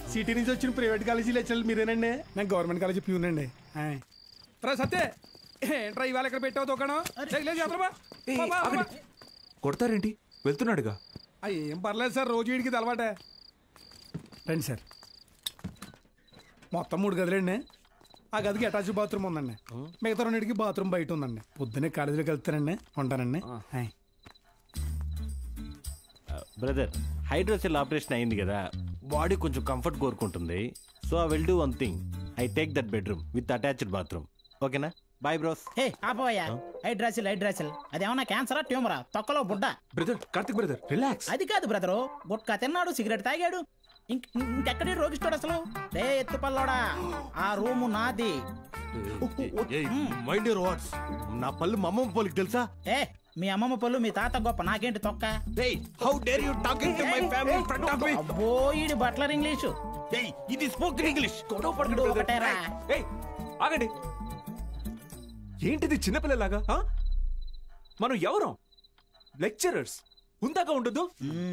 City నుంచి వచ్చిన private college lecturer మీరేనండి? నేను గవర్నమెంట్ కాలేజీ ప్యూన్ అండి. సత్తే ఏంట్రా ఇవాళ ఇక్కడ పెట్టావు దుకాణం? కొడతారేంటి? వెళ్తున్నాడుగా. ఏం పర్లేదు సార్, రోజు వీడికి అలవాటే. రండి సార్. మొత్తం 3 గదులండి. ఆ గదికి అటాచ్ బాత్రూమ్ ఉందండి. మిగతా 2కి బాత్రూమ్ బయట ఉందండి. పొద్దున్నే కాలేజీలోకి వెళ్తానండి. ఉంటానండి. బ్రదర్, హైడ్రోసెల్ ఆపరేషన్ అయింది కదా, బాడీ కొంచెం కంఫర్ట్ కోరుకుంటుంది. So I will do one thing, I take that bedroom with attached bathroom. ఓకేనా? Bye bros. హే ఆపోయా, హైడ్రాసిల్ అదేమన్నా క్యాన్సరా ట్యూమరా? తొక్కలో బుడ్డ. Brother, Karthik brother, relax. అది కాదు బ్రదరు, గుట్కా తిన్నాడు, సిగరెట్ తాగాడు, ఇంకెక్కడి రోగిస్తాడు అసలు. రే ఎత్తుపల్లోడా, ఆ రూము నాది. Mind your words. నా పళ్ళు మా అమ్మమ్మ పళ్ళకి తెలుసా? ఏ మీ అమ్మమ్మ పళ్ళు మీ తాత గొప్ప, నాకేంటి తొక్క? How dare you talking to my family in front of me? అబ్బో ఈడి బట్లర్ ఇంగ్లీషు. ఇది స్పోకెన్ ఇంగ్లీష్. గొడవ పడకండి ఒకటేరా. ఆగండి. ఏంటిది చిన్నపిల్లలాగా? మనం ఎవరం? లెక్చరర్స్. ఉందాక ఉండదు.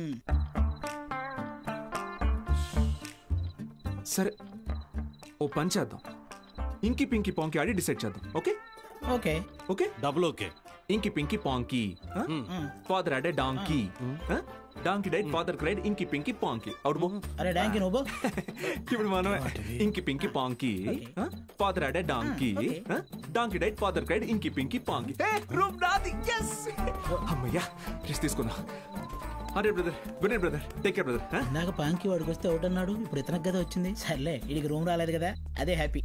సరే, ఓ పని చేద్దాం. ఇంకి పింకి పాంకి ఆడి డిసైడ్ చేద్దాం. Okay okay okay, double okay. Inky pinky ponky. Father had a donkey. Donkey died, father cried, inky pinky పాంకి. Out బో. అరే డాంకీ నువ్వు. ఇప్పుడు మనం inky pinky ponky. Father had a donkey. Donkey died, father cried, inky pinky ponky. Room నాది. yes. అమ్మయ్యా, rest తీసుకున్నా. అరే brother, good night brother, take care brother. ఇందాక పాంకి వాడికి వస్తే ఒకటి అన్నాడు, ఇప్పుడు ఇతనికి కదా వచ్చింది. సర్లే, వీడికి రూమ్ రాలేదు కదా, అదే హ్యాపీ.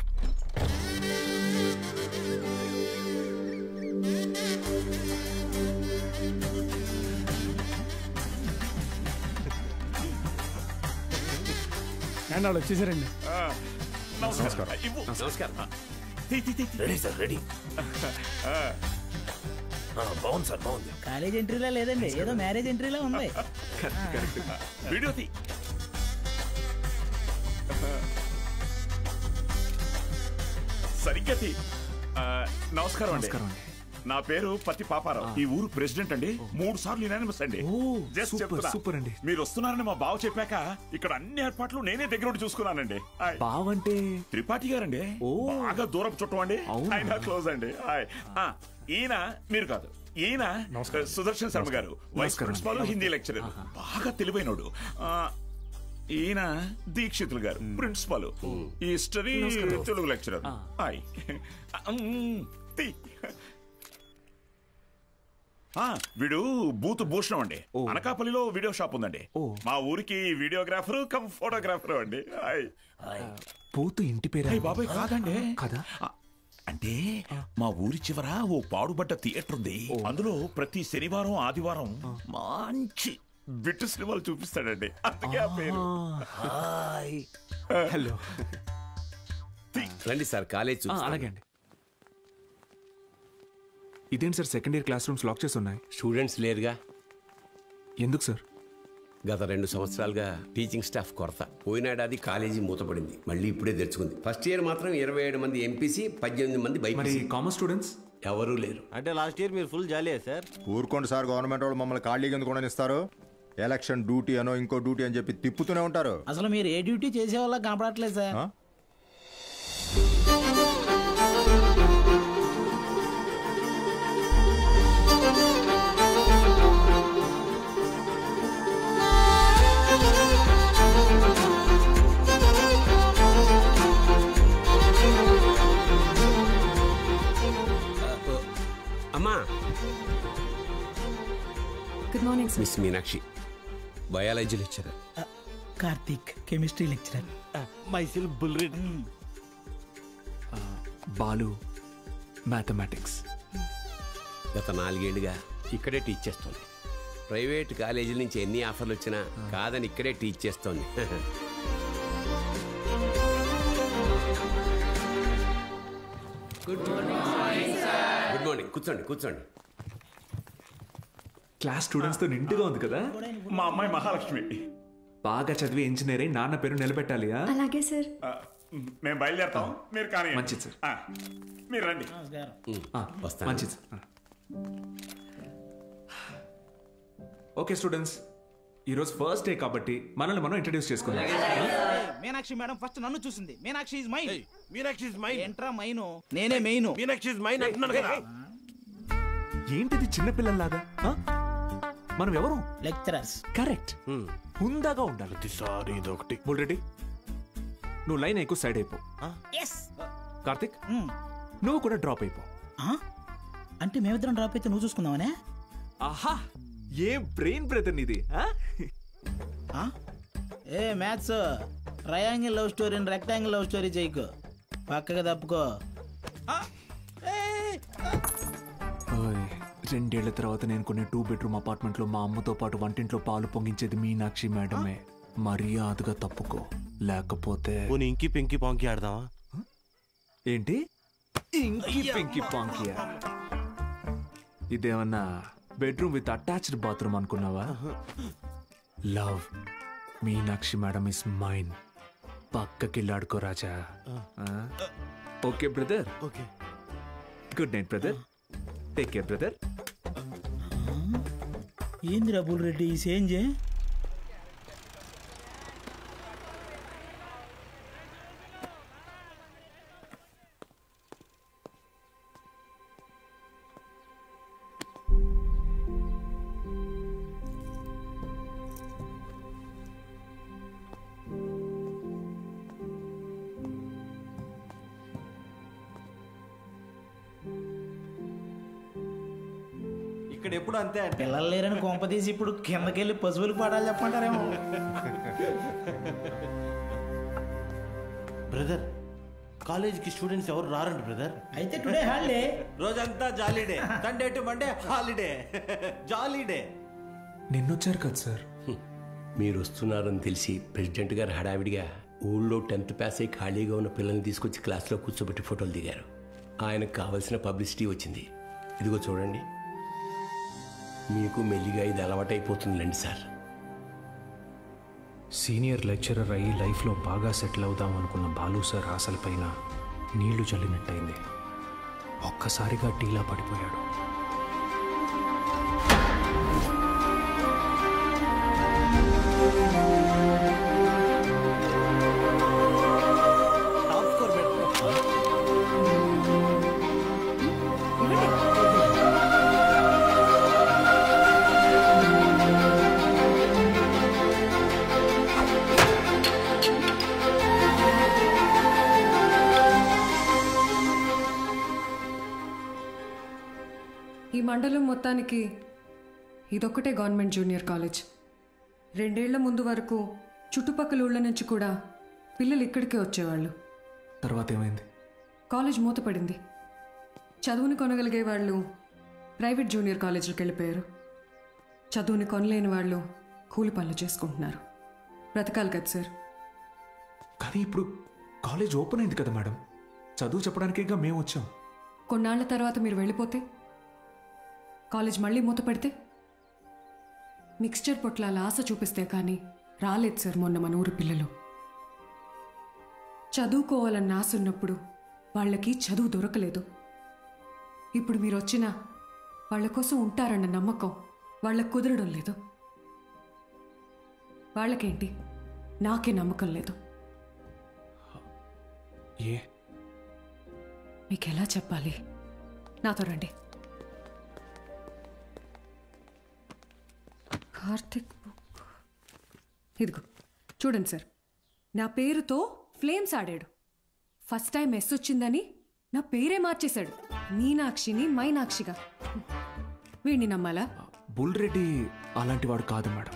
వాళ్ళు వచ్చేసారండి. నమస్కారం. Ready sir, ready. బాగుంది సార్, బాగుంది. కాలేజ్ ఎంట్రీలా లేదండి, ఏదో మ్యారేజ్ ఎంట్రీలా ఉంది. వీడియో తీ. సరిగ్గా తీ. నమస్కారం అండి. నా పేరు పత్తి పాపారావు. ఈ ఊరు ప్రెసిడెంట్ అండి. 3 సార్లు యునానిమస్ అండి. జస్ట్ చెప్తున్నా. సూపర్ అండి. మీరు వస్తున్నారని మా బావ చెప్పాక ఇక్కడ అన్ని ఏర్పాట్లు నేనే దగ్గర ఉండి చూసుకున్నానండి. బావంటే త్రిపాఠి గారండి. బాగా దూరపు చుట్టం అండి. ఆయన క్లోజ్ అండి. ఈయన మీరు కాదు, ఈయన సుదర్శన్ శర్మ గారు, వైస్ ప్రిన్సిపాల్, హిందీ లెక్చరర్, బాగా తెలివైనోడు. ఈయన దీక్షితులు గారు, ప్రిన్సిపాల్, హిస్టరీ తెలుగు లెక్చరర్. వీడు బూత్ భూషణం అండి. అనకాపల్లిలో వీడియో షాప్ ఉందండి. మా ఊరికి వీడియోగ్రాఫర్ కమ్ ఫోటోగ్రాఫర్ అండి. బూత్ ఇంటి పేరు? బాబాయ్ కాదండి. కదా, అంటే మా ఊరి చివర ఓ పాడుబడ్డ థియేటర్ ఉంది. అందులో ప్రతి శనివారం ఆదివారం మంచి బిట్టు సినిమాలు చూపిస్తాడండి. అందుకే ఆ పేరు. హలో, రండి సార్, కాలేజ్. అలాగే అండి. ఇదేంటి sir, second year class rooms lock చేసి ఉన్నాయి? స్టూడెంట్స్ లేరుగా. ఎందుకు సార్? గత 2 సంవత్సరాలుగా టీచింగ్ స్టాఫ్ కొరత. పోయినాడాది కాలేజీ మూతపడింది, మళ్ళీ ఇప్పుడే తెరుచుకుంది. ఫస్ట్ ఇయర్ మాత్రం 27 మంది ఎంపీసీ, 18 మంది బైపీసీ. కామర్స్ స్టూడెంట్స్ ఎవరూ లేరు. అంటే లాస్ట్ ఇయర్ మీరు ఫుల్ జాలీయా సార్? ఊరుకోండి సార్, గవర్నమెంట్ వాళ్ళు మమ్మల్ని ఖాళీగా ఎందుకు ఇస్తారు? ఎలక్షన్ డ్యూటీ అనో ఇంకో డ్యూటీ అని చెప్పి తిప్పుతూనే ఉంటారు. అసలు మీరు ఏ డ్యూటీ చేసే వాళ్ళ కనపడట్లేదు సార్. అమ్మా, good morning sir. Miss Meenakshi, biology lecturer. Karthik, chemistry lecturer. Myself బుల్రెడ్. బాలు, మ్యాథమెటిక్స్. గత 4 ఏళ్లుగా ఇక్కడే టీచ్ చేస్తోంది. ప్రైవేట్ కాలేజీల నుంచి ఎన్ని ఆఫర్లు వచ్చినా కాదని ఇక్కడే టీచ్ చేస్తోంది. Good morning. కూర్చోండి, కూర్చోండి. క్లాస్ స్టూడెంట్స్ తో నిండుగా ఉంది కదా. మా అమ్మాయి మహాలక్ష్మి. బాగా చదివి ఇంజనీర్ అయి నాన్న పేరు నిలబెట్టాలి. అలాగే సార్. మేము బయలుదేరుతాం, మీరు కానీ. మంచిది సార్. మీరు రండి. వస్తాను. మంచిది సార్. ఓకే స్టూడెంట్స్, ఈరోజు ఫస్ట్ డే కాబట్టి మనల్ని మనం ఇంట్రడ్యూస్ చేసుకుందాం. మీనాక్షి మేడం ఫస్ట్ నన్ను చూసింది. Meenakshi is mine. Meenakshi is mine. ఏంట్రా మైను? నేనే మెయిన్. మీనాక్షి ఇస్ మైన్ అంటున్నాను కదా. ఏంటిది చిన్నపిల్లల్లాగా? మనం ఎవరు? లెక్చరర్స్. కరెక్ట్. హుందాగా ఉండాలి. సారీ ఇదొకటి. బుల్రెడ్డి నువ్వు లైన్ ఎక్కువ సైడ్ అయిపో. కార్తిక్ నువ్వు కూడా డ్రాప్ అయిపో. అంటే మేమిద్దరం డ్రాప్ అయితే నువ్వు చూసుకుందామనే? ఆహా ఏ బ్రెయిన్ బ్రదర్ నీది. ఏ మ్యాథ్స్ ట్రయాంగిల్ లవ్ స్టోరీని రెక్టాంగిల్ లవ్ స్టోరీ చేయకు, పక్కగా తప్పుకో. 2 ఏళ్ల తర్వాత నేను కొన్ని 2 బెడ్రూమ్ అపార్ట్మెంట్ లో మా అమ్మతో పాటు వంటింట్లో పాలు పొంగించేది మీనాక్షి మేడమే. మర్యాదగా తప్పుకో, లేకపోతే ఇంకి పింకి పాంకి ఆడదామా? ఏంటి ఇంకి పింకి పాంకియా? ఇదేమన్నా బెడ్రూమ్ విత్ అటాచ్డ్ బాత్రూమ్ అనుకున్నావా? Love Meenakshi madam is mine. పక్కకిల్లాడుకో రాజా. Okay brother. Okay. Good night brother. Take care brother. ఏంది రబుల్ రెడ్డి ఈ సేంజే? ఇక్కడ ఎప్పుడు అంతే అంటే పిల్లలు లేరని కొంపదీసి ఇప్పుడు కిందకెళ్ళి పశువులు పాడాలి చెప్పంటారేమో. బ్రదర్ కాలేజీకి స్టూడెంట్స్ ఎవరు రారండి బ్రదర్. అయితే టుడే హాలిడే. రోజంతా jolly day. Sunday to Monday holiday. Jolly day. నిన్నొచ్చారు కదా సార్. మీరు వస్తున్నారని తెలిసి ప్రెసిడెంట్ గారు హడావిడిగా ఊళ్ళో 10th పాస్ అయి ఖాళీగా ఉన్న పిల్లల్ని తీసుకొచ్చి క్లాస్లో కూర్చోబెట్టి ఫోటోలు దిగారు. ఆయనకు కావలసిన పబ్లిసిటీ వచ్చింది. ఇదిగో చూడండి, మీకు మెల్లిగా ఇది అలవాటైపోతుందిలేండి సార్. సీనియర్ లెక్చరర్ అయ్యి లైఫ్లో బాగా సెటిల్ అవుదాం అనుకున్న బాలు సార్ ఆశలపైన నీళ్లు చల్లినట్టయింది. ఒక్కసారిగా టీలా పడిపోయాడు. ఈ మండలం మొత్తానికి ఇదొక్కటే గవర్నమెంట్ జూనియర్ కాలేజ్. 2 ఏళ్ల ముందు వరకు చుట్టుపక్కల ఊళ్ళ నుంచి కూడా పిల్లలు ఇక్కడికే వచ్చేవాళ్ళు. తర్వాత ఏమైంది? కాలేజ్ మూతపడింది. చదువుని కొనగలిగే వాళ్ళు ప్రైవేట్ జూనియర్ కాలేజీలకు వెళ్ళిపోయారు. చదువుని కొనలేని వాళ్ళు కూలి పనులు చేసుకుంటున్నారు. బ్రతకాలి కదా సార్. కానీ ఇప్పుడు కాలేజ్ ఓపెన్ అయింది కదా మేడం. చదువు చెప్పడానికేగా మేము వచ్చాం. కొన్నాళ్ల తర్వాత మీరు వెళ్ళిపోతే కాలేజ్ మళ్ళీ మూత పెడితే మిక్స్చర్ పొట్లాల ఆశ చూపిస్తే కానీ రాలేదు సార్ మొన్న మన ఊరు పిల్లలు. చదువుకోవాలన్న ఆశ ఉన్నప్పుడు వాళ్ళకి చదువు దొరకలేదు. ఇప్పుడు మీరు వచ్చినా వాళ్ళ కోసం ఉంటారన్న నమ్మకం వాళ్ళకు కుదరడం లేదు. వాళ్ళకేంటి, నాకే నమ్మకం లేదు. మీకెలా చెప్పాలి? నాతో రండి. కార్తిక్ బుక్ ఇదిగో చూడండి సార్. నా పేరుతో ఫ్లేమ్స్ ఆడాడు. ఫస్ట్ టైం ఎస్ వచ్చిందని నా పేరే మార్చేశాడు. మీనాక్షిని మైనాక్షిగా. వీడిని నమ్మాలా? బుల్రెడ్డి అలాంటి వాడు కాదు మేడం.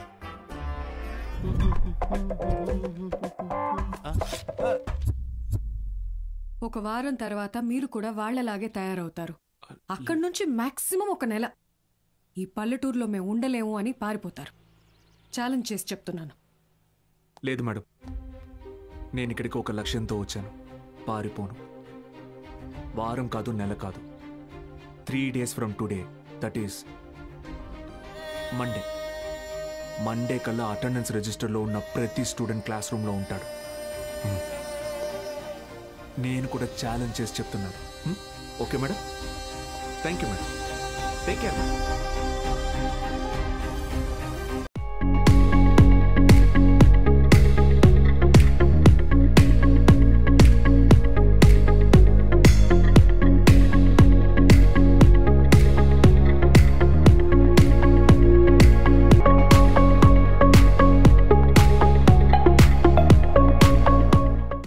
ఒక వారం తర్వాత మీరు కూడా వాళ్లలాగే తయారవుతారు. అక్కడి నుంచి మాక్సిమం 1 నెల ఈ పల్లెటూరులో మేము ఉండలేము అని పారిపోతారు. ఛాలెంజ్ చేసి చెప్తున్నాను. లేదు మేడం, నేను ఇక్కడికి ఒక లక్ష్యంతో వచ్చాను. పారిపోను. వారం కాదు, నెల కాదు, 3 days from today, that is Monday కల్లా అటెండెన్స్ రిజిస్టర్లో ఉన్న ప్రతి స్టూడెంట్ క్లాస్ రూమ్లో ఉంటాడు. నేను కూడా ఛాలెంజ్ చేసి చెప్తున్నాను. Okay madam? Thank you madam. Take care.